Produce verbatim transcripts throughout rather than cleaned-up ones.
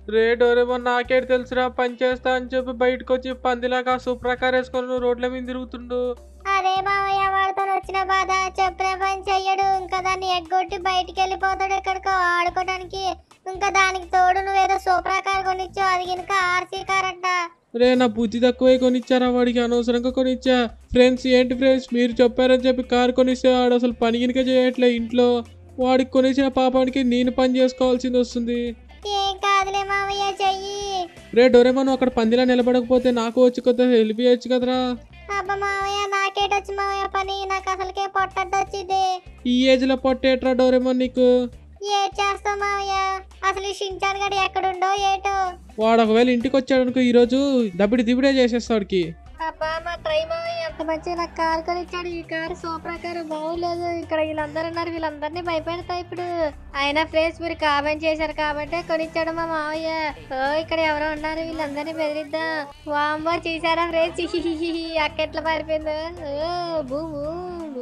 రే Doraemon నాకేటి తెలుసురా పని చేస్తా అని చెప్పి బయటకు వచ్చి పందిలాగా సూప్రకార్ వేసుకొని రోడ్ల మీద తిరుగుతుండు. అరే మావయ్య వాడితో వచ్చిన బాధ చెప్పిన పని చెయ్యడు. ఇంకా దాన్ని ఎగ్గొట్టి బయటికి వెళ్ళిపోతాడు ఎక్కడికో ఆడుకోవడానికి. ఇంకా దానికి తోడు నువ్వేదో సూప్రకార్ కొనిచ్చావు, అది కనుక ఆర్సీ కార్ అంట. రే నా బుద్ధి తక్కువే కొనిచ్చారా వాడికి, అనవసరంగా కొనిచ్చా. ఫ్రెండ్స్ ఏంటి ఫ్రెండ్స్ మీరు చెప్పారని చెప్పి కారు కొనిస్తే వాడు అసలు పని గినక చేయట్లే ఇంట్లో. వాడికి కొనిచ్చిన పాపానికి నేను పని చేసుకోవాల్సింది వస్తుంది. ఏం కాదులే మావయ్య చెయ్యి. రే డోరేమోన్ అక్కడ పందిలా నిలబడకపోతే నాకు వచ్చి కొద్దిగా హెల్ప్ చేయొచ్చు కదరా. అబ్బా మావయ్య నాకేటొచ్చు మావయ్య పని, నాకు అసలుకే పొట్టొచ్చింది. ఈ ఏజ్ లో పొట్టేట్రా డోరేమోన్ నీకు. ఏ చేస్తావు మావయ్య, అసలు షించాన్ గడి ఎక్కడుండో ఏటో. వాడు ఒకవేళ ఇంటికి వచ్చాడు అనుకో ఈ రోజు దబ్బిడి దిబిడే చేసేస్తాడికి. అబ్బా మా ట్రై మావయ్య ఎంత మంచిగా నాకు కారు కొనిచ్చాడు. ఈ కారు సూపర్ కారు బాగోలేదు. ఇక్కడ వీళ్ళందరూ ఉన్నారు, వీళ్ళందరినీ భయపెడతా ఇప్పుడు. అయినా ఫ్రెండ్స్ మీరు కామెంట్ చేశారు కాబట్టి కొనిచ్చాడు మా మావయ్య. ఓ ఇక్కడ ఎవరో ఉన్నారు, వీళ్ళందరినీ బెదిరిద్దాం. వామ్మో చూసారా ఫ్రెండ్స్ అక్క ఎట్లా పారిపోయిందో. ఓ బూ బూ బూ.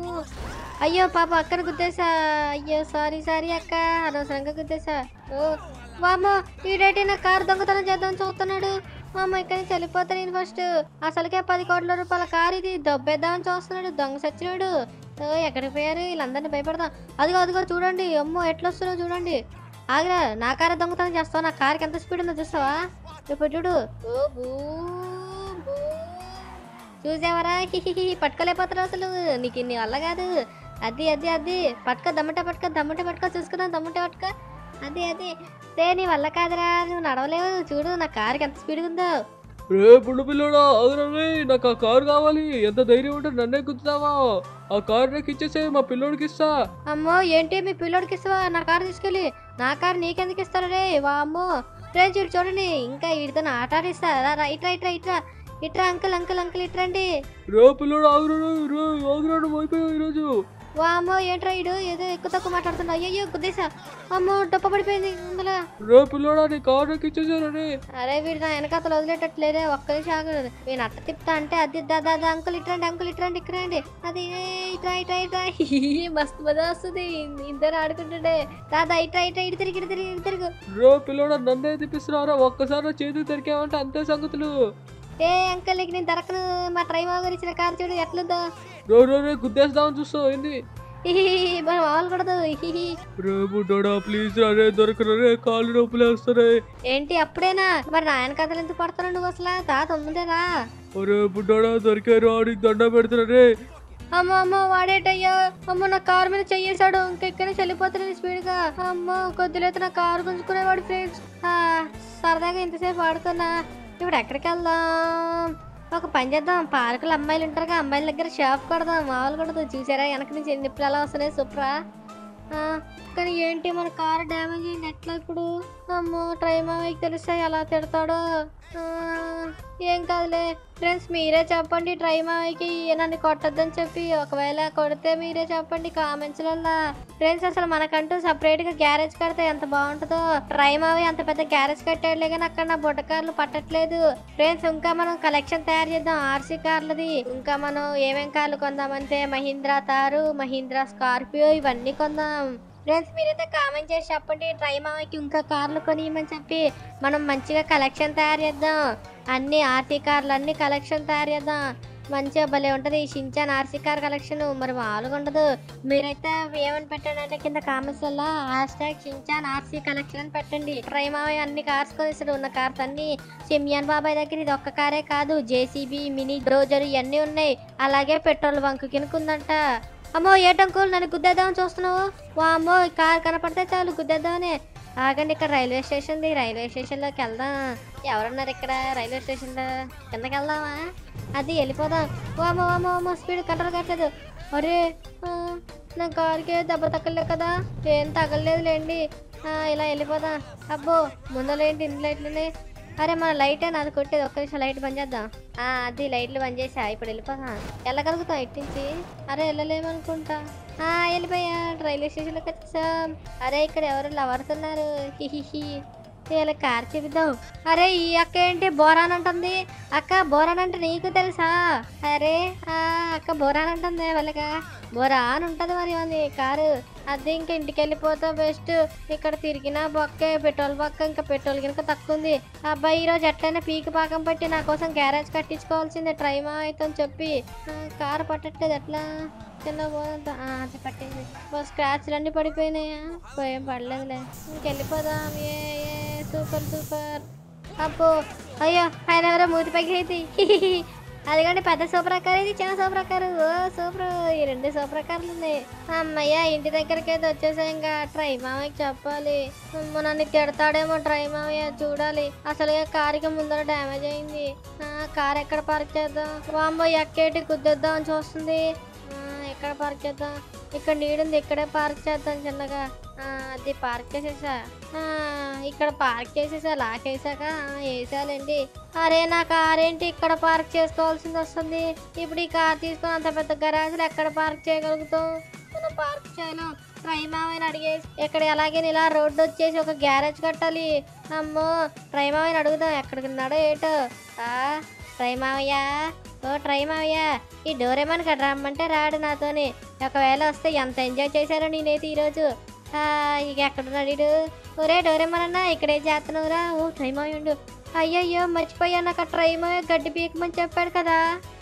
అయ్యో పాప అక్కను గుద్దేసా. అయ్యో సారీ సారీ అక్క, అనవసరంగా గుద్దేసా. ఓ వామ్మో ఈడేటి నా కారు దొంగతనం చేద్దాం చూస్తున్నాడు. మా అమ్మ ఇక్కడ నుంచి వెళ్ళిపోతా నేను ఫస్ట్. అసలుకే పది కోట్ల రూపాయల కారు ఇది, దొబ్బేద్దామని చూస్తున్నాడు దొంగ సచ్చినాడు. ఎక్కడికి పోయారు, వీళ్ళందరినీ భయపడదాం. అదిగో అదిగో చూడండి, అమ్మో ఎట్లా వస్తున్నావు చూడండి. ఆగరా నా కారు దొంగతనం చేస్తావు, నా కారుకి ఎంత స్పీడ్ ఉందో చూస్తావా. ఇప్పుడు చూడు. ఓ బూ బూ. చూసావరా హిహిహి పట్టుకోలేకపోతారు అసలు, నీకు ఇన్ని వల్ల కాదు. అది అది అది పట్టుకో దమ్ముంటే పట్టుకో దమ్ముంటే పట్టుకో చూసుకుందాం దమ్ముంటే పట్టుకో. అది అది రే నీ వల్ల కాదురా, నువ్వు నడవలేవు. చూడు నా కారుకి ఎంత స్పీడ్ ఉందో. రే పుండు పిల్లడా ఆగురే, నాకు ఆ కారు కావాలి. ఎంత ధైర్యం ఉంటే నన్నే గుద్దుతావా. ఆ కారు నాకు ఇచ్చేసే మా పిల్లోడికి ఇస్తా. అమ్మో ఏంటి మీ పిల్లోడికి ఇస్తావా నా కారు తీసుకెళ్ళి? నా కారు నీకెందుకు ఇస్తారా రే. వామ్మో రే చూడు చూడండి, ఇంకా వీడితో ఆట ఆడిస్తా. ఇట్రా ఇట్రా ఇట్రా ఇట్రా అంకుల్ అంకుల్ అంకుల్ ఇట్రండి. రే పిల్లోడు ఆగురా ఆగురాడు అయిపోయావు ఈరోజు. వామ్మో ఏంట్రా ఇడు ఏదో ఎక్కువ తక్కువ మాట్లాడుతున్నా. అయ్యో గుద్దేశా. అమ్మో డొప్ప పడిపోయింది అందులో. రే పిల్లోడా నీ కారు నాకు ఇచ్చేసారని. అరే వీడు నా వెనకాతలు వదిలేటట్లేదే, ఒక్క నిమిషం ఆగు. నేను అట్ట తిప్పుతా అంటే అది దాదా అంకుల్ ఇట్రండి అంకుల్ ఇట్రండి ఇక్కడండి. అది ఇట్రా ఇట్రా ఇట్రా మస్తు మజా వస్తుంది ఇద్దరు ఆడుకుంటుండే. దాదా ఇట్రా ఇట్రా ఇటు తిరిగి ఇటు తిరిగి ఇటు తిరుగు. రే పిల్లోడా నన్నే తిప్పిస్తున్నారా, ఒక్కసారి చేతికి దొరికామంటే అంతే సంగతులు. ఏ అంకుల్ నీకు నేను దొరకను, మా ట్రైమా గారు ఇచ్చిన కారు చూడు ఎట్లుందో. రో రో రే గుద్దేస్తామని చూస్తావు ఏంది. మనం మామూలుకూడదు. రే బుడ్డోడా ప్లీజ్ రే దొరకరు రే, కాళ్ళు నొప్పులు వేస్తారే. ఏంటి అప్పుడేనా? మరి నాయన కథలు ఎందుకు పడతాను నువ్వు అసలు? తాత ఉందేరా. ఒరే బుడ్డోడా దొరికారు, ఆడికి దండ పెడతారా రే. అమ్మో అమ్మో వాడేటయ్యా. అమ్మో నా కారు మీద చెయ్యేశాడు, ఇంకెక్కడే వెళ్ళిపోతున్నాను స్పీడ్ గా. అమ్మో కొద్దిలేత నా కారు గుంజుకునేవాడు ఫ్రెండ్స్. సరదాగా ఇంతసేపు ఆడుకున్నా, ఇప్పుడు ఎక్కడికి వెళ్దాం? ఒక పని చేద్దాం, పార్కులు అమ్మాయిలు ఉంటారుగా, అమ్మాయిల దగ్గర షాప్ కొడదాం. మామూలు కొడదు. చూసారా వెనక నుంచి ఎన్ని నిప్పులు ఎలా వస్తున్నాయి సూపరా. కానీ ఏంటి మన కారు డ్యామేజ్ అయింది ఎట్లా ఇప్పుడు? అమ్మో ట్రైమాకి తెలిస్తే ఎలా తిడతాడో. ఏం కాదులే ఫ్రెండ్స్ మీరే చెప్పండి ట్రైమాకి నన్ను కొట్టద్దని చెప్పి. ఒకవేళ కొడితే మీరే చెప్పండి కామెంట్స్లలో. ఫ్రెండ్స్ అసలు మనకంటూ సపరేట్ గా గ్యారేజ్ కడితే ఎంత బాగుంటుందో. ట్రైమావి అంత పెద్ద గ్యారేజ్ కట్టాడులే కానీ అక్కడ నా బుడ్డ కార్లు పట్టట్లేదు. ఫ్రెండ్స్ ఇంకా మనం కలెక్షన్ తయారు చేద్దాం ఆర్సీ కార్లది. ఇంకా మనం ఏమేం కార్లు కొందామంటే మహీంద్రా తారు, మహీంద్రా స్కార్పియో ఇవన్నీ కొందాం. ఫ్రెండ్స్ మీరైతే కామెంట్ చేసి చెప్పండి ట్రైమాకి ఇంకా కార్లు కొనియమని చెప్పి. మనం మంచిగా కలెక్షన్ తయారు చేద్దాం, అన్ని ఆర్సీ కార్లు అన్ని కలెక్షన్ తయారు చేద్దాం. మంచిగా భలే ఉంటుంది ఈ షించాన్ ఆర్సీ కార్ కలెక్షన్, మరి మామూలుగా ఉండదు. మీరైతే ఏమని పెట్టండి అంటే కింద కామెంట్స్ వల్ల hashtag Shinchan RC collection అని పెట్టండి. ట్రైమావి అన్ని కార్స్ కొనిస్తాడు, ఉన్న కార్స్ అన్ని. సిమియాన్ బాబాయ్ దగ్గర ఇది ఒక్క కారే కాదు, జేసీబీ మినీ డోజర్ ఇవన్నీ ఉన్నాయి. అలాగే పెట్రోల్ బంక్ కినుకుందంట. అమ్మో ఏటంకుల్ నన్ను గుద్దేద్దామని చూస్తున్నావు? వామ్మో కార్ కనపడితే చాలు గుద్దేద్దామని. ఆగండి ఇక్కడ రైల్వే స్టేషన్ ది, రైల్వే స్టేషన్లోకి వెళ్దాం. ఎవరున్నారు ఇక్కడ రైల్వే స్టేషన్లో? కిందకి వెళ్దామా? అది వెళ్ళిపోదాం. వామో వామో వామో స్పీడ్ కంట్రోల్ కావట్లేదు. అరే నా కారుకి దెబ్బ తగ్గలేదు కదా. ఏం తగలలేదులేండి, ఇలా వెళ్ళిపోదాం. అబ్బో ముందలేంటి ఇన్ని లైట్లునే. అరే మన లైట్ అది కొట్టేది, ఒక్క నిమిషం లైట్ బంద్ చేద్దాం. అది లైట్లు బంద్ చేసా, ఇప్పుడు వెళ్ళిపోతా. వెళ్ళగలుగుతాం ఇటు నుంచి? అరే వెళ్ళలేమనుకుంటా. వెళ్ళిపోయా రైల్వే స్టేషన్లోకి వచ్చేసాం. అరే ఇక్కడ ఎవరు లవర్స్ ఉన్నారు. హిహిహి ఇలా కార్ చూపిద్దాం. అరే ఈ అక్క ఏంటి బోరాన్ అంటుంది? అక్క బోరాన్ అంటే నీకు తెలుసా? అరే అక్క బోరాన్ అంటుంది వాళ్ళగా. బోరాన్ ఉంటుంది మరి ఉంది కారు. అది ఇంకా ఇంటికి వెళ్ళిపోతా బెస్ట్. ఇక్కడ తిరిగినా బొక్కే, పెట్రోల్ బొక్క, ఇంకా పెట్రోల్ కనుక తక్కువ ఉంది. అబ్బాయి ఈరోజు ఎట్లయినా పీకి పాకం పట్టి నా కోసం గ్యారేజ్ కట్టించుకోవాల్సిందే ట్రై మా అయితే అని చెప్పి. కారు పట్టట్లేదు ఎట్లా చిన్న పోదంతా అది పట్టింది. స్క్రాచ్లు అన్నీ పడిపోయినాయా? ఏం పడలేదులే, ఇంకెళ్ళిపోదాం. ఏ ఏ సూపర్ సూపర్. అబ్బో అయ్యో ఆయన ఎవరో మూతి పగిలింది. అదిగండి పెద్ద సూపర్ కార్, ఇది చిన్న సూపర్ కారు. ఓ సూపర్, ఈ రెండు సూపర్ కార్లు ఉన్నాయి. అమ్మయ్య ఇంటి దగ్గరికి అయితే వచ్చేసా. ఇంకా ట్రై మామయ్యకి చెప్పాలి. నన్ను తిడతాడేమో ట్రై మామయ్య, చూడాలి. అసలు కారుకి ముందర డ్యామేజ్ అయింది. కార్ ఎక్కడ పార్క్ చేద్దాం? వామ్మో ఎక్కేటి గుద్దేద్దాం అని చూస్తుంది. ఎక్కడ పార్క్ చేద్దాం? ఇక్కడ నీడుంది, ఇక్కడే పార్క్ చేద్దాం చిన్నగా. అది పార్క్ చేసేసా. ఇక్కడ పార్క్ చేసేసా, లాక్ వేసాక వేసాలండి. అరే నా కార్ ఏంటి ఇక్కడ పార్క్ చేసుకోవాల్సింది వస్తుంది. ఇప్పుడు ఈ కార్ తీసుకొని అంత పెద్ద గరాజులు ఎక్కడ పార్క్ చేయగలుగుతాం? మనం పార్క్ చేయలేం. ట్రై మామయ్యని అడిగేసి ఇక్కడ ఎలాగే ఇలా రోడ్డు వచ్చేసి ఒక గ్యారేజ్ కట్టాలి. అమ్మో ట్రై మామయ్యని అడుగుదాం ఎక్కడికి ఉన్నాడో ఏటో. ట్రై మావయ్య, ఓ ట్రై మావయ్య, ఈ డోరేమాన్ కడ రమ్మంటే రాడు నాతోని. ఒకవేళ వస్తే ఎంత ఎంజాయ్ చేశారో నేనైతే ఈరోజు. ఇక ఎక్కడున్నాడు ఇడు? ఒరే డోరేమాన్ అన్న ఇక్కడే చేస్తున్నావురా? ఓ ట్రై మావయ్య ఉండు. అయ్యయ్యో మర్చిపోయా, నాకు ఆ ట్రై మావయ్య గడ్డి పీకమని చెప్పాడు కదా.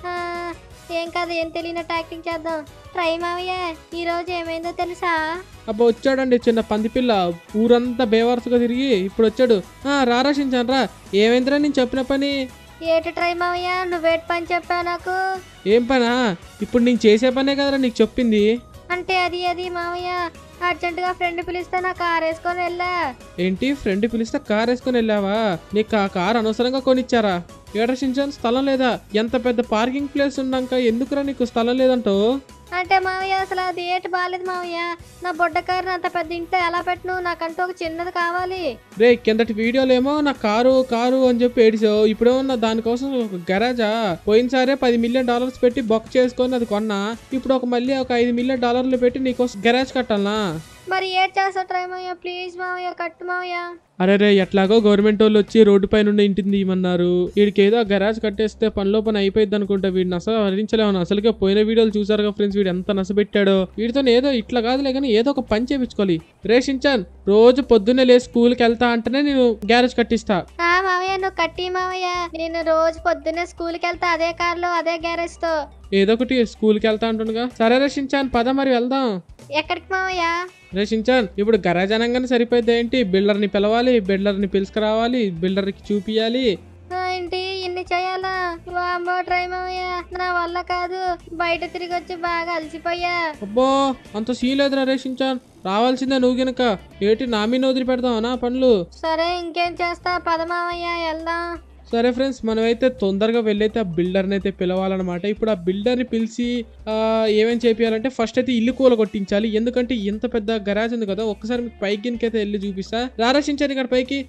ఏం కాదు, ఏం తెలియనట్టు యాక్టింగ్ చేద్దాం. ట్రై మావయ్య ఈరోజు ఏమైందో తెలుసా? అబ్బా వచ్చాడండి చిన్న పందిపిల్ల, ఊరంతా బేవర్స్గా తిరిగి ఇప్పుడు వచ్చాడు. రారాశించాను రా. ఏమైందిరా నేను చెప్పిన పని? ఏటి ట్రై మావయ్య నువ్వేటి పని చెప్పావు నాకు? ఏం పనా? ఇప్పుడు నేను చేసే పనే కదరా నీకు చెప్పింది. అంటే అది అది మావయ్య, అర్జెంట్ గా ఫ్రెండ్ పిలిస్తే నా కార్ వేసుకొని వెళ్ళా. ఏంటి ఫ్రెండ్ పిలిస్తే కార్ వేసుకొని వెళ్ళావా? నీకు ఆ కార్ అనవసరంగా కొనిచ్చారా? ఏడర్శించాను స్థలం లేదా? ఎంత పెద్ద పార్కింగ్ ప్లేస్ ఉన్నాక ఎందుకురా నీకు స్థలం లేదంటావు? అంటే మావయ్య అసలు అది ఏటి బాగాలేదు మావయ్య. నా బొడ్డ కారుని అంత పెద్ద ఇంట్లో ఎలా పెట్టను? నాకంటూ ఒక చిన్నది కావాలి. రే కిందటి వీడియోలో ఏమో నా కారు కారు అని చెప్పి ఏడిసావు. ఇప్పుడేమన్నా దానికోసం ఒక గరాజా? పోయినసారే పది మిలియన్ డాలర్స్ పెట్టి బొక్క చేసుకొని అది కొన్నా. ఇప్పుడు ఒక మళ్ళీ ఒక ఐదు మిలియన్ డాలర్లు పెట్టి నీకోసం గరాజ్ కట్టాలనా? మరి ఏడ్ చేస్తా ట్రై మావయ్య, ప్లీజ్ మావయ్య కట్టు మావయ్య. అరే రే ఎట్లాగో గవర్నమెంట్ వాళ్ళు వచ్చి రోడ్డు పైన ఉండే ఇంటిని తీయమన్నారు. వీడికి ఏదో గరాజ్ కట్టేస్తే పనిలో పని అయిపోయింది అనుకుంటా. వీడిని అసలు భరించలేము. అసలుగా పోయిన వీడియోలు చూసారుగా ఫ్రెండ్స్, వీడు ఎంత నసబెట్టాడో. వీడితో ఏదో ఇట్లా కాదులే కానీ ఏదో ఒక పని చేయించుకోవాలి. రే షించాన్ రోజు పొద్దున్నే లేచి స్కూల్కి వెళ్తా అంటేనే నేను గ్యారేజ్ కట్టిస్తా. మావయ్య నువ్వు కట్టి మావయ్య, నేను రోజు పొద్దున్నే స్కూల్కి వెళ్తా అదే కార్లో అదే గ్యారేజ్ తో. ఏదో ఒకటి స్కూల్కి వెళ్తా అంటుండగా. సరే రే షించాన్ పద మరి వెళ్దాం. ఎక్కడికి మావయ్య? రే షించాన్ ఇప్పుడు గరాజ్ అనగానే సరిపోద్ది ఏంటి? బిల్డర్ ని పిలవాలి, బిల్డర్ ని పిలుచుకురావాలి, బిల్డర్ కి చూపియాలి. ఏంటి ఇన్ని చేయాలా? వామ్మో ట్రై మావయ్య నా వల్ల కాదు. బయట తిరిగి వచ్చి బాగా అలసిపోయా. అబ్బో అంత సీన్ లేదురా రే షించాన్, రావాల్సిందే నువ్వు గనక. ఏంటి నా మీద వదిలి పెడతావు నా పనులు? సరే ఇంకేం చేస్తా, పద మావయ్య వెళ్దాం. సరే ఫ్రెండ్స్ మనమైతే తొందరగా వెళ్ళైతే ఆ బిల్డర్ని అయితే పిలవాలన్నమాట. ఇప్పుడు ఆ బిల్డర్ని పిలిచి ఏమేమి చేయాలంటే ఫస్ట్ అయితే ఇల్లు కూల కొట్టించాలి. ఎందుకంటే ఇంత పెద్ద గరాజ్ ఉంది కదా, ఒక్కసారి మీకు పైకి అయితే వెళ్ళి చూపిస్తా. రారాశించాను ఇక్కడ పైకి.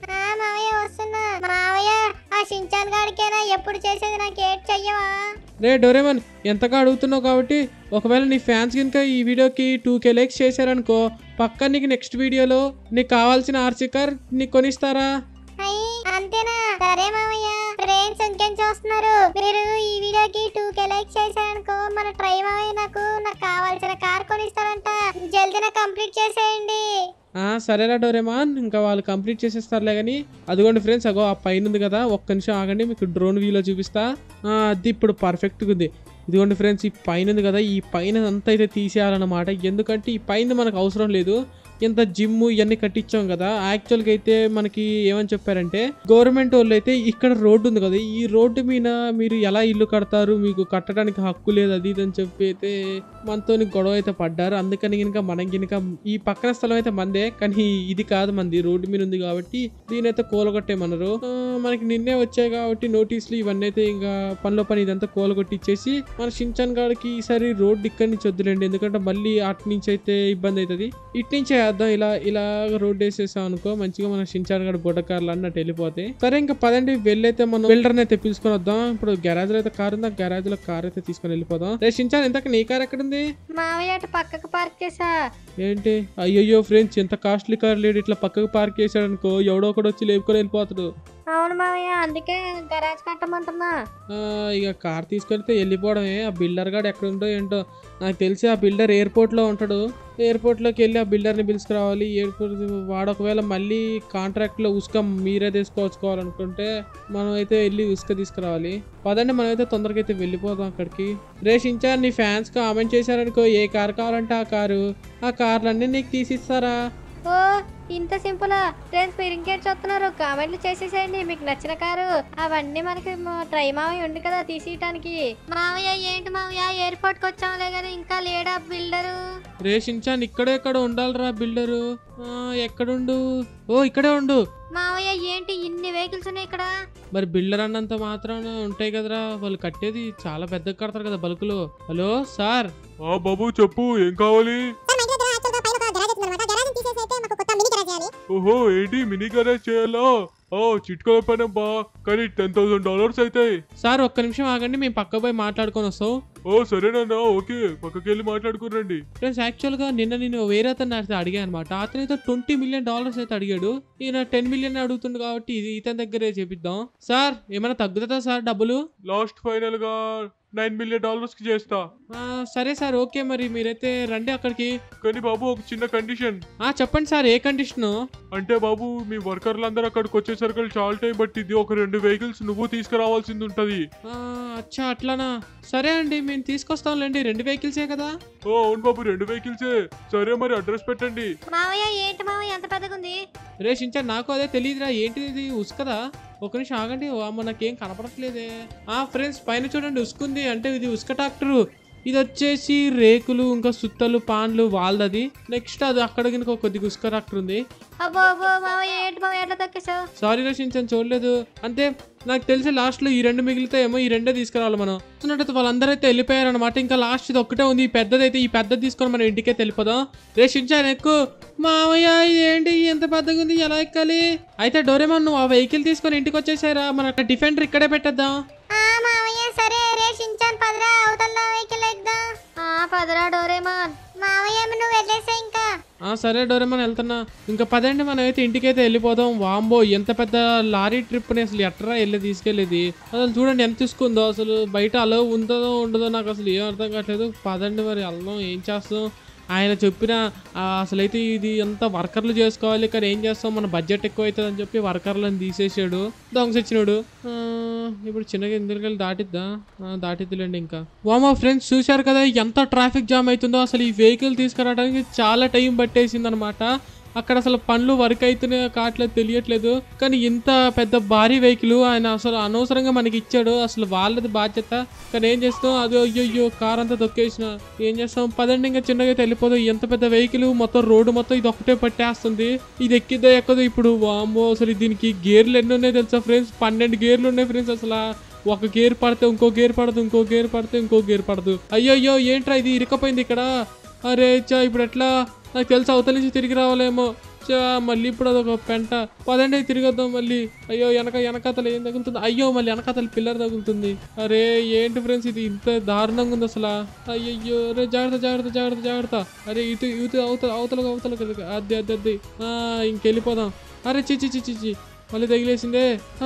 ఎప్పుడు చేసేది నాకు ఏడ్ చెయ్యవా? రే డోరేమన్ ఎంతగా అడుగుతున్నావు కాబట్టి ఒకవేళ నీ ఫ్యాన్స్ కనుక ఈ వీడియోకి టూ కే లైక్స్ చేశారనుకో, పక్క నీకు నెక్స్ట్ వీడియోలో నీకు కావాల్సిన ఆర్సీ కార్ నీకు కొనిస్తారా? అంతేనా? సరే మామయ్య. ఫ్రెండ్స్ ఇంకేం చూస్తున్నారు? మీరు ఈ వీడియోకి టూ కే లైక్ చేశారనుకో మన ట్రై మామయ్య నాకు నాకు కావాల్సిన కార్ కొనిస్తారంట. జల్దీగా కంప్లీట్ చేసేయండి. సరేనా డోరేమాన్, ఇంకా వాళ్ళు కంప్లీట్ చేసేస్తారులే కానీ. అదిగోండి ఫ్రెండ్స్ అగో ఆ పైన ఉంది కదా, ఒక్క నిమిషం ఆగండి మీకు డ్రోన్ వ్యూలో చూపిస్తా. అది ఇప్పుడు పర్ఫెక్ట్గా ఉంది. ఇదిగోండి ఫ్రెండ్స్ ఈ పైన ఉంది కదా, ఈ పైన అంతా అయితే తీసేయాలన్నమాట. ఎందుకంటే ఈ పైన మనకు అవసరం లేదు. ఇంత జిమ్ ఇవన్నీ కట్టించాం కదా. యాక్చువల్గా అయితే మనకి ఏమని చెప్పారంటే గవర్నమెంట్ వాళ్ళు అయితే ఇక్కడ రోడ్డు ఉంది కదా, ఈ రోడ్డు మీద మీరు ఎలా ఇల్లు కడతారు, మీకు కట్టడానికి హక్కు లేదు అది ఇది అని చెప్పి అయితే మనతో గొడవ అయితే పడ్డారు. అందుకని కనుక మనం కనుక ఈ పక్కన స్థలం అయితే మందే, కానీ ఇది కాదు మంది, రోడ్డు మీద ఉంది కాబట్టి దీని అయితే కూలగొట్టేమన్నారు. మనకి నిన్నే వచ్చాయి కాబట్టి నోటీసులు ఇవన్నీ అయితే ఇంకా పనిలో పని ఇదంతా కూలగొట్టిచ్చేసి మన షించాన్ గాడికి ఈసారి రోడ్డు ఇక్కడి నుంచి వద్దులేండి, ఎందుకంటే మళ్ళీ అటు నుంచి అయితే ఇబ్బంది అవుతుంది. ఇటు నుంచి అర్థం ఇలా ఇలా రోడ్ వేసేసాం అనుకో మంచిగా మన షించాన్ గడ బుడ్డకార్లు అన్నట్టు వెళ్ళిపోతాయి. సరే ఇంకా పదండి వెళ్ళైతే మనం బిల్డర్ని అయితే పిలుచుకొని వద్దాం. ఇప్పుడు గ్యారేజ్ లో అయితే కార్ ఉంది, గ్యారేజ్ లో కార్ అయితే తీసుకొని వెళ్ళిపోదాం. రే షించాన్ ఇంతక నీ కార్ ఎక్కడుంది? మావయ్య అటు పక్కకు పార్క్ చేసా. ఏంటి అయ్యయ్యో ఫ్రెండ్స్ ఎంత కాస్ట్లీ కార్ లేడు, ఇట్లా పక్కకు పార్క్ చేశాడు అనుకో ఎవడో ఒకటి వచ్చి లేపుకొని వెళ్ళిపోతాడు. అవును మావయ్య అందుకే గరాజ్ కట్టమంటున్నా. ఇక కార్ తీసుకెళ్తే వెళ్ళిపోవడమే. ఆ బిల్డర్ గాడు ఎక్కడ ఉంటో ఏంటో నాకు తెలిసి ఆ బిల్డర్ ఎయిర్పోర్ట్ లో ఉంటాడు. ఎయిర్పోర్ట్లోకి వెళ్ళి ఆ బిల్డర్ని పిలుచుకురావాలి. ఎయిర్పోర్ట్ వాడు ఒకవేళ మళ్ళీ కాంట్రాక్ట్లో ఉసుక మీరే తీసుకోవచ్చుకోవాలనుకుంటే మనం అయితే వెళ్ళి ఉసుక తీసుకురావాలి. పదండి మనం అయితే తొందరగా అయితే వెళ్ళిపోదాం అక్కడికి. రేషించా నీ ఫ్యాన్స్ కామెంట్ చేశారనుకో ఏ కారు కావాలంటే ఆ కారు, ఆ కార్లన్నీ నీకు తీసిస్తారా? ఓ ఇంత సింపులా ఫ్రెండ్స్, మీరు ఇంకేం చూస్తున్నారు? కామెంట్లు చేసేసేయండి మీకు నచ్చిన కారు. అవన్నీ మనకి ట్రై మావయ్య ఉంది కదా తీసేయటానికి. మావయ్య ఏంటి మావయ్య ఎయిర్పోర్ట్ కి వచ్చాంలే గానీ ఇంకా లేడా బిల్డరు? రేషించాన్ ఇక్కడే ఎక్కడ ఉండాలిరా బిల్డరు. ఎక్కడుండు? ఓ ఇక్కడే ఉండు. మావయ్య ఏంటి ఇన్ని వెహికల్స్ ఉన్నాయి ఇక్కడ? మరి బిల్డర్ అన్నంత మాత్రాన ఉంటాయి కదరా, వాళ్ళు కట్టేది చాలా పెద్దగా కడతారు కదా బల్కులో. Hello sir. బాబు చెప్పు ఏం కావాలి? ఓహో ఏంటి మినీ గరాజ్ చేయాలా? ఓ చిట్కో పైన బా కానీ టెన్ థౌసండ్ డాలర్స్ అవుతాయి. సార్ ఒక్క నిమిషం ఆగండి, మేము పక్క పోయి మాట్లాడుకొని వస్తాం. ఓ సరేనన్నా ఓకే పక్కకి వెళ్ళి మాట్లాడుకోరండి. ఫ్రెండ్స్ యాక్చువల్ గా నిన్న నేను వేరే అతను అయితే అడిగాను అనమాట. అతను అయితే ట్వంటీ మిలియన్ డాలర్స్ అయితే అడిగాడు. ఈయన టెన్ మిలియన్ అడుగుతుంది కాబట్టి ఇది ఇతని దగ్గరే చేపిద్దాం. సార్ ఏమైనా తగ్గుతుందా సార్ డబ్బులు? లాస్ట్ ఫైనల్ గా నైన్ మిలియన్ డాలర్స్ కి చేస్తా. సరే సార్ ఓకే, మరి మీరైతే రండి అక్కడికి. కానీ బాబు ఒక చిన్న కండిషన్. ఆ చెప్పండి సార్ ఏ కండిషన్? అంటే బాబు మీ వర్కర్లు అందరూ అక్కడికి వచ్చేసరికి చాలా టైం పట్టింది. ఒక రెండు వెహికల్స్ నువ్వు తీసుకురావాల్సింది ఉంటది. అచ్చా అట్లానా, సరే అండి మేము తీసుకొస్తాంలేండి. రెండు వెహికల్సే కదా? ఓ అవును బాబు రెండు వెహికల్సే. సరే మరి అడ్రస్ పెట్టండి. మావయ్య ఏంటి మావయ్య ఎంత పెద్దగా ఉంది? రేషించా నాకు అదే తెలియదురా, ఏంటిది ఇది ఉసుకదా? ఒక నిమిషం ఆగండి, మనకేం కనపడట్లేదే. ఆ ఫ్రెండ్స్ పైన చూడండి ఉసుకుంది, అంటే ఇది ఉసుక ట్రాక్టరు. ఇది వచ్చేసి రేకులు ఇంకా సుత్తలు పాన్లు వాళ్ళది. నెక్స్ట్ అది అక్కడ కింద కొద్దిగా ఉసుక ట్రాక్టర్ ఉంది. సారీ రచించాను చూడలేదు. అంటే నాకు తెలిసి లాస్ట్ లో ఈ రెండు మిగిలితే ఏమో ఈ రెండే తీసుకురావాలి మనం. చూసినట్టయితే వాళ్ళందరూ అయితే వెళ్ళిపోయారు అనమాట. ఇంకా లాస్ట్ ఇది ఒక్కటే ఉంది, ఈ పెద్దది అయితే ఈ పెద్దది తీసుకొని మనం ఇంటికే వెళ్ళిపోదాం. రేషించాను ఎక్కువ మావయ్య ఏంటి ఎంత పెద్దగా ఉంది, ఎలా ఎక్కాలి? అయితే డోరేమాన్ నువ్వు ఆ వెహికల్ తీసుకొని ఇంటికి వచ్చేసారా, మన అక్కడ డిఫెండర్ ఇక్కడే పెట్టేద్దాం. సరే రేషించాను పదరా అవతల వెహికల్ ఎక్దాం. పదరా డోరేమాన్. మావయ్య నువ్వు వెళ్ళేసా ఇంకా? సరే డోరేమాన్ వెళ్తున్నా. ఇంకా పదండి మనం అయితే ఇంటికైతే వెళ్ళిపోదాం. వాంబో ఎంత పెద్ద లారీ ట్రిప్ ని అసలు ఎట్రా వెళ్ళి తీసుకెళ్ళేది. అసలు చూడండి ఎంత తీసుకుందో, అసలు బయట అలో ఉందో ఉండదో నాకు అసలు ఏం అర్థం కావట్లేదు. పదండి మరి వెళ్దాం, ఏం చేస్తాం. ఆయన చెప్పిన అసలైతే ఇది అంతా వర్కర్లు చేసుకోవాలి, కానీ ఏం చేస్తాం మన బడ్జెట్ ఎక్కువ అవుతుంది అని చెప్పి వర్కర్లను తీసేసాడు దొంగసిచ్చినాడు. ఇప్పుడు చిన్నగా ఎందుకు దాటిద్దా? దాటిద్దులేండి. ఇంకా వామా ఫ్రెండ్స్ చూశారు కదా ఎంత ట్రాఫిక్ జామ్ అవుతుందో. అసలు ఈ వెహికల్ తీసుకురావడానికి చాలా టైం పట్టేసింది అనమాట. అక్కడ అసలు పనులు వర్క్ అవుతున్నాయో కావట్లేదు తెలియట్లేదు. కానీ ఇంత పెద్ద భారీ వెహికల్ ఆయన అసలు అనవసరంగా మనకి ఇచ్చాడు. అసలు వాళ్ళది బాధ్యత, కానీ ఏం చేస్తాం. అది అయ్యో అయ్యో కార్ అంతా తొక్కేసిన ఏం చేస్తాం. పదండి ఇంకా చిన్నగా వెళ్ళిపోదాం. ఎంత పెద్ద వెహికల్ మొత్తం రోడ్డు మొత్తం ఇది ఒకటే పట్టేస్తుంది. ఇది ఎక్కిద్దా ఎక్కదో ఇప్పుడు. వామ్మో అసలు దీనికి గేర్లు ఎన్ని ఉన్నాయి తెలుసా ఫ్రెండ్స్? పన్నెండు గేర్లు ఉన్నాయి ఫ్రెండ్స్. అసలు ఒక గేర్ పడితే ఇంకో గేర్ పడదు, ఇంకో గేర్ పడితే ఇంకో గేర్ పడదు. అయ్యో అయ్యో ఏంట్రా ఇది ఇరుకపోయింది ఇక్కడ. అరే చా ఇప్పుడు ఎట్లా? నాకు తెలుసు అవతల నుంచి తిరిగి రావాలేమో. చా మళ్ళీ ఇప్పుడు అదొక పెంట. పదండి తిరిగొద్దాం మళ్ళీ. అయ్యో వెనక వెనకాతలు ఏం తగులుతుంది? అయ్యో మళ్ళీ వెనకాతలు పిల్లర్ తగులుతుంది. అరే ఏంటి ఫ్రెండ్స్ ఇది ఇంత దారుణంగా ఉంది అసలు. అయ్యయ్యో అరే జాగ్రత్త జాగ్రత్త జాగ్రత్త జాగ్రత్త. అరే ఇటు ఇటు అవతల అవతల అవతల అద్దె అద్దె అద్దె ఇంకెళ్ళిపోదాం. అరే చిచి చిచి చి మళ్ళీ తగిలేసిందే.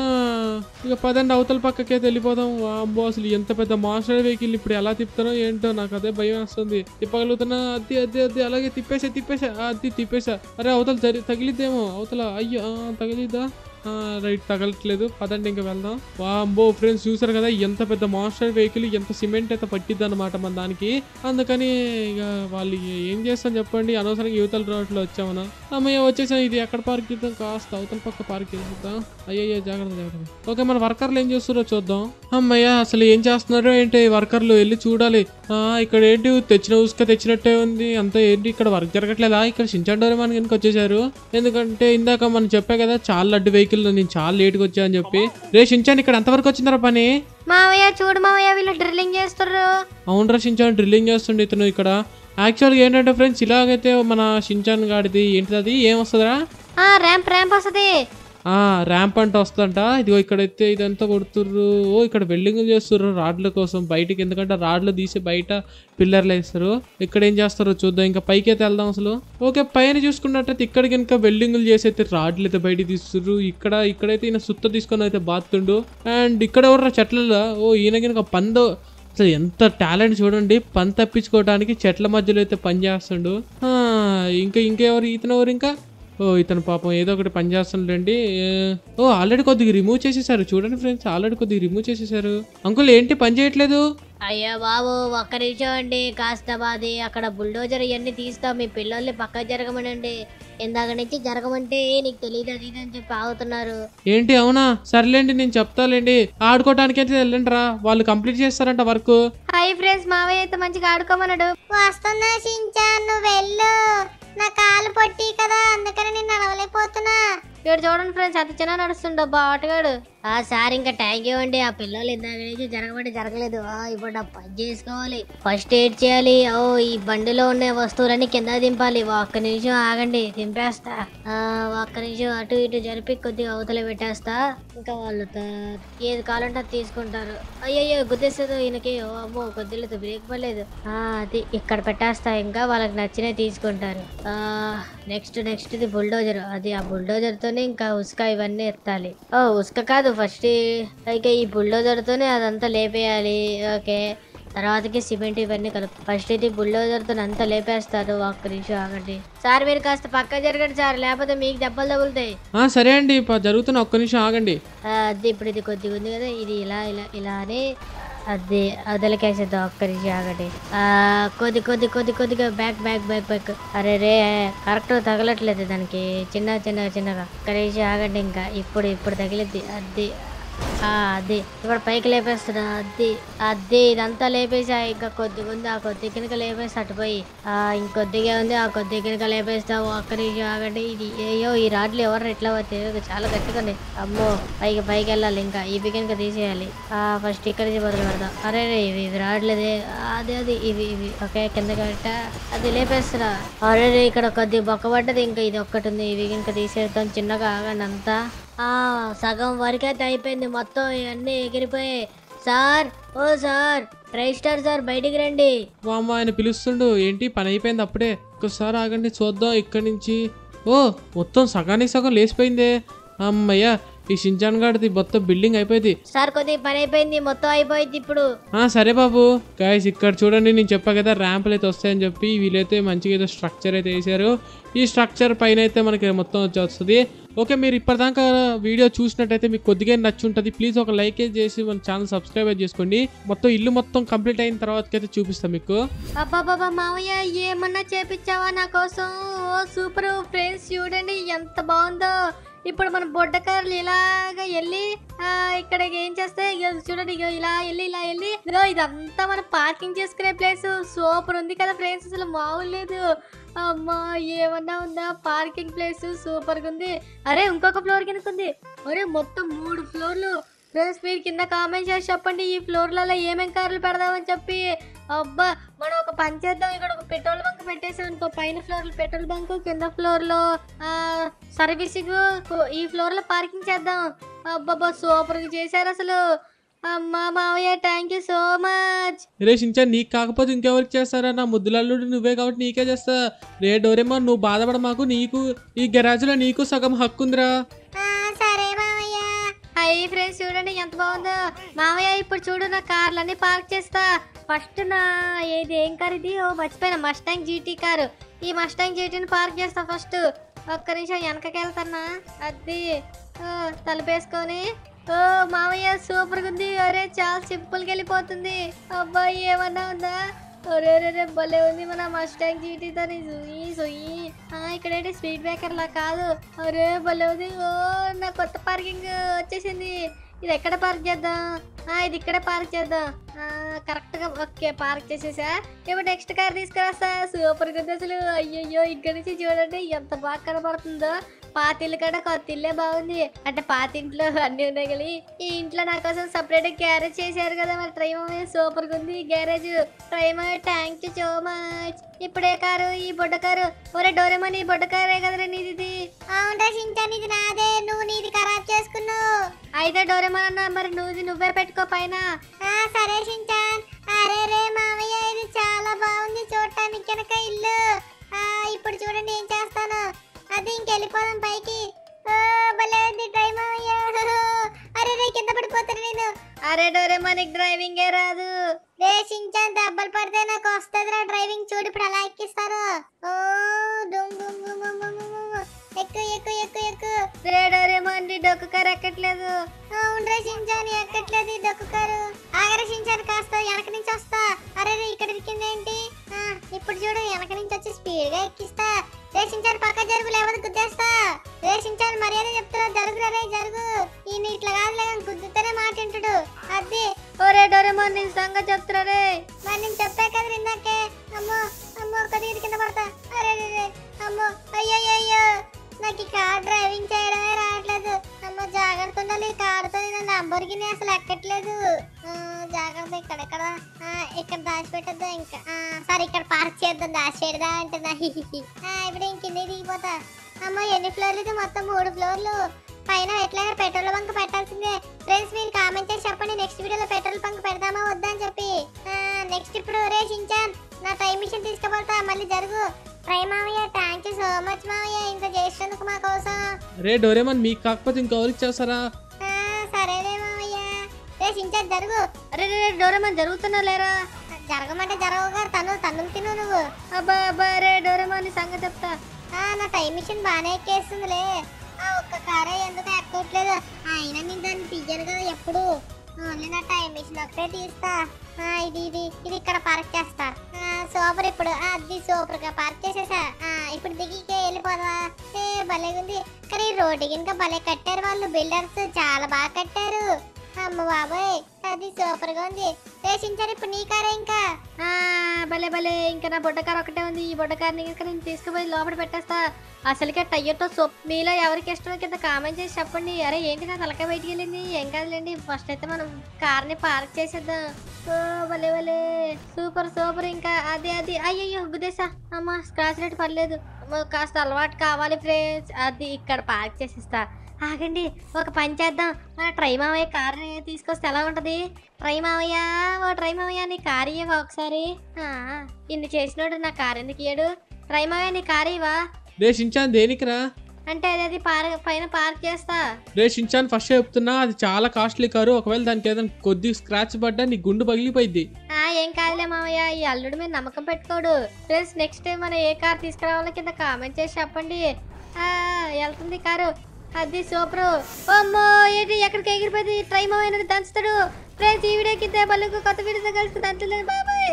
ఇక పదండి అవతల పక్కకైతే వెళ్ళిపోదాం. అమ్మో అసలు ఎంత పెద్ద మాస్టర్ వెహికల్ ఇప్పుడు ఎలా తిప్పుతానో ఏంటో నాకు అదే భయం వేస్తుంది. తిప్పగలుగుతున్నా అద్దె అద్దె అద్దె అలాగే తిప్పేసా తిప్పేసా అది తిప్పేసా. అరే అవతల తగిలిద్దేమో అవతల. అయ్యో తగిలిద్దా? రైట్ తగలట్లేదు. పదండి ఇంకా వెళ్దాం. వాంబో ఫ్రెండ్స్ చూసారు కదా ఎంత పెద్ద మాస్టర్ వెహికల్, ఎంత సిమెంట్ అయితే పట్టిద్ది అనమాట మన దానికి. అందుకని ఇక వాళ్ళు ఏం చేస్తాం చెప్పండి, అనవసరంగా యువతల రోడ్లో వచ్చామన్నా. అమ్మయ్య వచ్చేసాం. ఇది ఎక్కడ పార్క్ చేద్దాం? కాస్త అవతల పక్క పార్క్ చేద్దాం. అయ్యయ్యో జాగ్రత్త జాగ్రత్త. ఓకే మన వర్కర్లు ఏం చేస్తారో చూద్దాం. అమ్మయ్య అసలు ఏం చేస్తున్నారో ఏంటి వర్కర్లు, వెళ్ళి చూడాలి. ఇక్కడ ఏంటి తెచ్చిన ఉసుక తెచ్చినట్టే ఉంది అంతా. ఏంటి ఇక్కడ వర్క్ జరగట్లేదా? ఇక్కడ షించాన్ డోరేమాన్ కనుక వచ్చేసారు. ఎందుకంటే ఇందాక మనం చెప్పా కదా చాలా లడ్డు వెహికల్ నేను చాలా లేట్గా వచ్చా అని చెప్పి. రే షించాన్ ఇక్కడ ఎంతవరకు వచ్చిందరా పని? మావయ్య చూడు మావయ్య వీళ్ళు డ్రిల్లింగ్ చేస్తారు. అవునరా షించాన్ డ్రిల్లింగ్ చేస్తుండే ఇతను ఇక్కడ. యాక్చువల్గా ఏంటంటే ఫ్రెండ్స్ ఇలాగైతే మన షించాన్ గాడిది ఏంటిది అది ఏం వస్తుందా? ర్యాంప్ ర్యాంప్ వస్తుంది. ర్యాంప్ అంటే వస్తుందంట. ఇదిగో ఇక్కడైతే ఇదంతా కొడుతుర్రు. ఓ ఇక్కడ వెల్డింగ్లు చేస్తుర్రు రాడ్ల కోసం బయటికి, ఎందుకంటే రాడ్లు తీసి బయట పిల్లర్లు వేస్తారు. ఇక్కడ ఏం చేస్తారో చూద్దాం. ఇంకా పైకి అయితే వెళ్దాం అసలు. ఓకే పైన చూసుకున్నట్టయితే ఇక్కడికి ఇంకా వెల్డింగ్లు చేసి అయితే రాడ్లు అయితే బయటికి తీస్తుర్రు. ఇక్కడ ఇక్కడైతే ఈయన సుత్త తీసుకొని అయితే బాతుండు. అండ్ ఇక్కడ ఎవరు చెట్లలో ఓ ఈయన కనుక పందో. అసలు ఎంత టాలెంట్ చూడండి, పని తప్పించుకోవడానికి చెట్ల మధ్యలో అయితే పని చేస్తుండు. ఇంకా ఇంకెవరు ఇతను ఎవరు ఇంకా ఓ ఇతను పాపం ఏదో ఒకటి పని చేస్తుండండి ఓ ఆల్రెడీ కొద్దిగా రిమూవ్ చేసేసారు చూడండి ఫ్రెండ్స్ ఆల్రెడీ కొద్దిగా రిమూవ్ చేసేసారు అంకుల్ ఏంటి పని చేయట్లేదు అయ్యో బాబు ఒక్క నిమిషం అండి కాస్త బాది అక్కడ బుల్డోజర్ ఇవన్నీ తీస్తాం మీ పిల్లల్ని పక్క జరగమనండి ఇందాక నుంచి జరగమంటే నీకు తెలియదు అది అని చెప్పి ఆగుతున్నారు ఏంటి అవునా సర్లేండి నేను చెప్తాలేండి ఆడుకోవడానికి అయితే వెళ్ళండి రా వాళ్ళు కంప్లీట్ చేస్తారంట వర్క్ హాయ్ ఫ్రెండ్స్ మావయ్య అయితే మంచిగా ఆడుకోమన్నాడు వస్తున్నా షించాన్ నువ్వు వెళ్ళు నా కాలు పొట్టి కదా అందుకని నేను నడవలేకపోతున్నా ఇక్కడ చూడండి ఫ్రెండ్స్ అంత చిన్న నడుస్తుండ బాటగాడు ఆ సార్ ఇంకా థ్యాంక్ యూ అండి ఆ పిల్లలు ఇందాక నుంచి జరగబట్టి జరగలేదు ఇప్పుడు నా పని చేసుకోవాలి ఫస్ట్ ఎయిడ్ చేయాలి ఓ ఈ బండిలో ఉన్న వస్తువులన్నీ కింద దింపాలి ఒక్క నిమిషం ఆగండి దింపేస్తా ఆ ఒక్క నిమిషం అటు ఇటు జరిపి కొద్దిగా అవతల పెట్టేస్తా ఇంకా వాళ్ళు ఏది కావాలంటే అది తీసుకుంటారు అయ్యయ్యో గుద్దేస్తుంది ఈయనకి ఓ అమ్మో కొద్దిగా బ్రేక్ పడలేదు ఆ అది ఇక్కడ పెట్టేస్తా ఇంకా వాళ్ళకి నచ్చినవి తీసుకుంటారు ఆ నెక్స్ట్ నెక్స్ట్ ఇది బుల్డోజర్ అది ఆ బుల్డోజర్ తోనే ఇంకా ఉసుక ఇవన్నీ ఎత్తాలి ఓ ఉసుక కాదు ఫస్ట్ ఇక ఈ బుల్డోజర్ తోనే అదంతా లేపేయాలి ఓకే తర్వాతకి సిమెంట్ ఇవన్నీ కలుపు ఫస్ట్ ఇది బుల్డోజర్ తో అంతా లేపేస్తారు ఒక్క నిమిషం ఆగండి సార్ మీరు కాస్త పక్క జరగండి సార్ లేకపోతే మీకు దెబ్బలు తగులుతాయి సరే అండి జరుగుతున్న ఒక్క నిమిషం ఆగండి అది ఇప్పుడు ఇది కొద్దిగా ఉంది కదా ఇది ఇలా ఇలా ఇలా అని అది వదిలికేసేద్దాం ఒక్క నిమిషం ఆగండి ఆ కొద్ది కొద్ది కొద్ది కొద్దిగా బ్యాక్ బ్యాక్ బ్యాక్ బ్యాక్ అరే రే కరెక్ట్ తగలట్లేదు దానికి చిన్న చిన్న చిన్నగా ఒక్క నిమిషం ఆగండి ఇంకా ఇప్పుడు ఇప్పుడు తగిలిద్ది అది అది ఇప్పుడు పైకి లేపేస్తున్నా అది అది ఇదంతా లేపేసా ఇంకా కొద్దిగా ఉంది ఆ కొద్ది కినక లేపేసి అటుపోయి ఆ ఇంకొద్దిగా ఉంది ఆ కొద్ది కినక లేపేస్తావు ఒక్క నిమిషం ఆగండి ఇది అయ్యో ఈ రాడ్లు ఎవరు ఎట్లా వచ్చాయి చాలా గట్టిగా అమ్మో పైకి పైకి వెళ్ళాలి ఇంకా ఇవి కనుక తీసేయాలి ఆ ఫస్ట్ ఇక్కడ నుంచి మొదలు పెడదాం అరే రే ఇవి ఇవి రాడ్లేదే అదే అది ఇవి ఇవి ఓకే కిందకి పెట్టా అది లేపేస్తున్నా అరే రే ఇక్కడ కొద్దిగా బొక్క పడ్డది ఇంకా ఇది ఒక్కటి ఉంది ఇవి కనుక తీసేస్తాం చిన్నగా ఆగండి అంతా ఆ సగం వరకు అయితే అయిపోయింది మొత్తం ఇవన్నీ ఎగిరిపోయాయి సార్ ఓ సార్ రైస్టార్ సార్ బయటికి రండి వామ్మ ఆయన పిలుస్తుండు ఏంటి పని అయిపోయింది అప్పుడే ఒక్కసారి ఆగండి చూద్దాం ఇక్కడి నుంచి ఓ మొత్తం సగానికి సగం లేచిపోయిందే అమ్మయ్యా ఈ షించాన్ గాడిది మొత్తం బిల్డింగ్ అయిపోయింది సార్ కొద్దిగా పని అయిపోయింది మొత్తం అయిపోయింది ఇప్పుడు ఆ సరే బాబు గాయస్ ఇక్కడ చూడండి నేను చెప్పా కదా ర్యాంపులు అయితే వస్తాయని చెప్పి వీళ్ళైతే మంచిగా ఏదో స్ట్రక్చర్ అయితే వేసారు ఈ స్ట్రక్చర్ పైన అయితే మనకి మొత్తం వచ్చేస్తుంది ఓకే మీరు ఇప్పటిదాకా వీడియో చూసినట్టయితే మీకు కొద్దిగా నచ్చుంటుంది ప్లీజ్ ఒక లైక్ చేసి మన ఛానల్ సబ్స్క్రైబ్ చేసుకోండి మొత్తం ఇల్లు మొత్తం కంప్లీట్ అయిన తర్వాత అయితే చూపిస్తాం మీకు అబ్బాబాబా మావయ్య ఏమన్నా చేపించావా నా కోసం ఓ సూపర్ ఫ్రెండ్స్ చూడండి ఎంత బాగుందో ఇప్పుడు మన బొడ్డకారులు ఇలాగా వెళ్ళి ఇక్కడికి ఏం చేస్తే చూడండి ఇలా వెళ్ళి ఇలా వెళ్ళి ఇదంతా మనం పార్కింగ్ చేసుకునే ప్లేస్ సూపర్ ఉంది కదా ఫ్రెండ్స్ అసలు మామూలు లేదు అమ్మా ఏమన్నా ఉందా పార్కింగ్ ప్లేస్ సూపర్ గా ఉంది అరే ఇంకొక ఫ్లోర్ కింద ఉంది అరే మొత్తం మూడు ఫ్లోర్లు ఫ్రెండ్స్ మీరు కింద కామెంట్ చేసి చెప్పండి ఈ ఫ్లోర్లలో ఏమేం కార్లు పెడదామని చెప్పి అబ్బా మనం ఒక పని చేద్దాం ఇక్కడ ఒక పెట్రోల్ బంక్ పెట్టేసాం అనుకో పైన ఫ్లోర్ లో పెట్రోల్ బంక్ కింద ఫ్లోర్ లో ఆ సర్వీసింగ్ ఈ ఫ్లోర్ లో పార్కింగ్ చేద్దాం అబ్బాబ్బా సూపర్ గా చేశారు అసలు అమ్మా మావయ్య థ్యాంక్ యూ సో మచ్ రే షించాన్ నీకు కాకపోతే ఇంకెవరికి చేస్తారా నా ముద్దులల్లుడు నువ్వే కాబట్టి నీకే చేస్తా రే డోరేమో నువ్వు బాధపడ మాకు నీకు ఈ గరాజ్ లో నీకు సగం హక్కు ఉందిరా సరే మావయ్య హై ఫ్రెండ్స్ చూడండి ఎంత బాగుందో మావయ్య ఇప్పుడు చూడు నా కార్లన్నీ పార్క్ చేస్తా ఫస్ట్ నా ఏది ఏం కార్ ఇది ఓ మర్చిపోయిన మస్టాంగ్ జీటీ కారు ఈ మస్టాంగ్ జీటీని పార్క్ చేస్తా ఫస్ట్ ఒక్క నిమిషం వెనకకి వెళ్తానా అది తలుపేసుకొని ఓ మావయ్య సూపర్ గా ఉంది అరే చాలా సింపుల్ గా వెళ్ళిపోతుంది అబ్బాయి ఏమన్నా ఉందా అరే రే భలే ఉంది మన మస్టాంగ్ జీటీతో సుయ్యి సుయ్యి ఇక్కడేంటి స్పీడ్ బ్రేకర్ లా కాదు అరే భలే ఉంది ఓ నా కొత్త పార్కింగ్ వచ్చేసింది ఇది ఎక్కడ పార్క్ చేద్దాం ఇది ఇక్కడే పార్క్ చేద్దాం కరెక్ట్ గా ఓకే పార్క్ చేసేసా ఇప్పుడు నెక్స్ట్ కార్ తీసుకురాస్తా సూపర్ గా ఉంది అసలు అయ్యయ్యో ఇక్కడ నుంచి చూడండి ఎంత బాగా కనబడుతుందో పాతిల్లు కన్నా కొత్త ఇల్లే బాగుంది అంటే పాతింట్లో అన్ని ఉన్నాయి కదా ఈ ఇంట్లో నా కోసం సపరేట్ గ్యారేజ్ చేశారు కదా మరి ట్రై మామయ్య సూపర్ గా ఉంది గ్యారేజ్ ట్రై మామయ్య థ్యాంక్ యూ సో మచ్ ఇప్పుడే కారు ఈ బొడ్డ కారు ఒరే డోరేమోన్ ఈ బొడ్డ కారే కదరా నీది అవునా షించాన్ ఇది నాదే నువ్వు నీది ఖరాబ్ చేసుకున్నావు అయితే డోరేమోన్ అన్న మరి నువ్వు నువ్వే పెట్టుకో పైన సరే షించాన్ అరే రే మామయ్య ఇది చాలా బాగుంది చూడటానికి కనుక ఇల్లు ఇప్పుడు చూడండి ఏం చేస్తాను అది ఇంకెళ్ళిపోదాం పైకి భలే ఉంది ట్రై మామయ్య అరే రే కింద పడిపోతాను నేను అరే డోరేమోన్ నీకు డ్రైవింగే రాదు రే షించాన్ దెబ్బలు పడితే నాకు వస్తుందిరా డ్రైవింగ్ చూడు ఇప్పుడు అలా ఎక్కిస్తాను ఓ డొక్కు కారు ఎక్కట్లేదు. అవునరే షించాన్ ఎక్కట్లేదు డొక్కు కారు. ఆగరే షించాన్ కాస్త వెనక నుంచి వస్తా. అరే ఇక్కడ ఇరికిందేంటి? ఇప్పుడు చూడు వెనక నుంచి వచ్చి స్పీడ్ గా ఎక్కిస్తా. రే షించాన్ పక్క జరుగు లేకపోతే గుద్దేస్తా. రే షించాన్ మర్యాద చెప్తున్నా జరుగురా రే జరుగు. ఈయన ఇట్లా కాదులే గుద్దుతేనే మాటింటాడు. అది ఓరే డోరేమోన్ నీ సంగతి చెప్తున్నా రే. మరి నేను చెప్పా కదా ఇందాకే. అమ్మో అమ్మో కదిరి కింద పడతా. అరే రే అమ్మో అయ్యో అయ్యో నాకు ఈ కార్ డ్రైవింగ్ చేయడమే రావట్లేదు. అమ్మో జాగ్రత్త ఉండాలి. ఈ కారుతో నేను లంబోర్గిని అసలు ఎక్కట్లేదు. జాగ్రత్త ఇక్కడెక్కడ ఇక్కడ దాచిపెట్టద్దా ఇంకా. సరే ఇక్కడ పార్క్ చేద్దాం దాచిపెడదా అంటున్నా. ఇప్పుడు ఇంక కింద దిగిపోతా. అమ్మో ఎన్ని ఫ్లోర్లు? మొత్తం మూడు ఫ్లోర్లు. పైన ఎట్లయినా పెట్రోల్ బంక్ పెట్టాల్సిందే. ఫ్రెండ్స్ మీరు కామెంట్ చేసి చెప్పండి నెక్స్ట్ వీడియోలో పెట్రోల్ బంక్ పెడదామా వద్దా అని చెప్పి. నెక్స్ట్ ఇప్పుడు రే షించాన్ నా టైం మిషన్ తీసుకుపోతా. మళ్ళీ జరుగు. ట్రై మామయ్య థ్యాంక్ యూ సో మచ్ మామయ్య ఇంత చేసినందుకు మా కోసం. రే డోరేమోన్ మీకు కాకపోతే ఇంకెవరికి చేస్తారా? సరేలే మామయ్య. రే షించాన్ జరుగు. అరే రే డోరేమోన్ జరుగుతున్నా లేరా? జరగమంటే జరగగా తను తను తిను నువ్వు. అబ్బా అబ్బా రే డోరేమోన్ సంగతి చెప్తా. నా టైం మిషన్ బాగానే ఎక్కేస్తుందిలే. ఒక్క కారే ఎందుకు ఎక్కట్లేదు? అయినా నేను దాన్ని తీయను కదా ఎప్పుడు. ఓన్లీ నా టైం మిషన్ ఒకటే తీస్తా. ఇది ఇది ఇది ఇక్కడ పార్క్ చేస్తా. సూపర్ ఇప్పుడు అది సూపర్ గా పార్క్ చేసేసా. ఇప్పుడు దిగికే వెళ్ళిపోదా? ఏ భలే ఉంది. కానీ రోడ్డు ఇంకా భలే కట్టారు వాళ్ళు. బిల్డర్స్ చాలా బాగా కట్టారు. అమ్మ బాబాయ్ అది సూపర్ గా ఉంది. రేషించారు ఇప్పుడు నీ కారే ఇంకా. భలే భలే ఇంకా నా బుడ్డ కారు ఒకటే ఉంది. ఈ బుడ్డ కార్ని ఇంకా నేను తీసుకుపోయి లోపల పెట్టేస్తా. అసలుకే టైర్తో సోప్ మీలో ఎవరికి ఇష్టం కింద కామెంట్ చేసి చెప్పండి. అరే ఏంటి నా తలకాయ బయటికి వెళ్ళింది? ఏం కాదులేండి ఫస్ట్ అయితే మనం కార్ని పార్క్ చేసేద్దాం. ఓ భలే భలే సూపర్ సూపర్. ఇంకా అది అది అయ్యయ్యో గుద్దేసా. అమ్మ స్క్రాచ్ రేట్ పర్లేదు. కాస్త అలవాటు కావాలి ఫ్రెండ్స్. అది ఇక్కడ పార్క్ చేసేస్తా. ఆగండి ఒక పని చేద్దాం. ట్రై మావయ్య కార్ని తీసుకొస్తే ఎలా ఉంటది? ట్రై మావయ్య ఓ ట్రై మావయ్య నీ కారు ఇవ్వవా ఒకసారి? ఇన్ని చేసినోడు నా కారు ఎందుకు ఇయ్యడు? ట్రై మావయ్య నీ కారు ఇవ్వా? రే షించాన్ దేనికిరా? అంటే అది పార్క్ పైన పార్క్ చేస్తా. రే షించాన్ ఫస్ట్ చెప్తున్నా అది చాలా కాస్ట్లీ కారు. ఒకవేళ దానికి ఏదైనా కొద్ది స్క్రాచ్ పడ్డా నీ గుండు పగిలిపోయింది. ఏం కాదులే మామయ్య ఈ అల్లుడు మీద నమ్మకం పెట్టుకోడు. ఫ్రెండ్స్ నెక్స్ట్ టైం మనం ఏ కార్ తీసుకురావాలో కింద కామెంట్ చేసి చెప్పండి. వెళ్తుంది కారు. అది సూపర్. అమ్మో ఏంటి ఎక్కడికి ఎగిరిపోయింది? ట్రై మావయ్య దంచుతాడు. ఫ్రెండ్స్ ఈ వీడియో కింద బల్లుకు కొత్త వీడియోతో కలిసి దంచలేదు బాబాయ్.